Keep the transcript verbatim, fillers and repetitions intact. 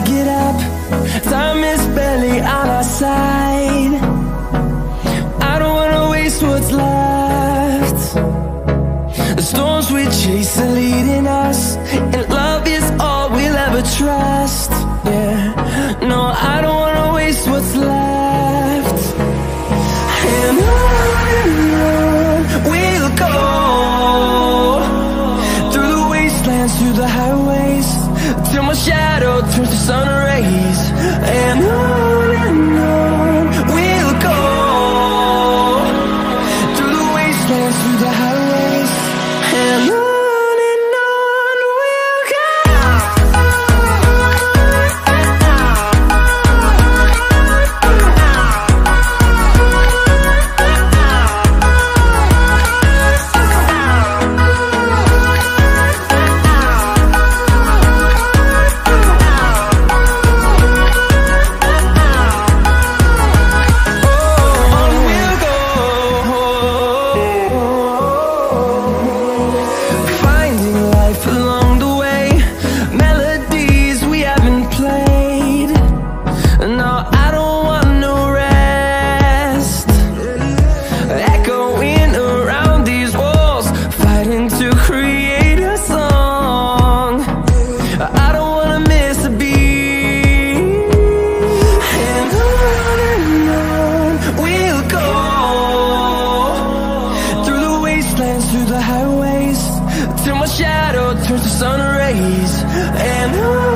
get up. Time is barely on our side. I don't wanna waste what's left. The storms we chase are leading us, and love is all we'll ever trust. Yeah, no, I don't wanna waste what's left. And on and on we'll go, through the wastelands, through the highways, till my shadow turns to sun rays. And on and on we'll go, through the wastelands, through the highways, and on. Through the highways, till my shadow turns to sun rays. And on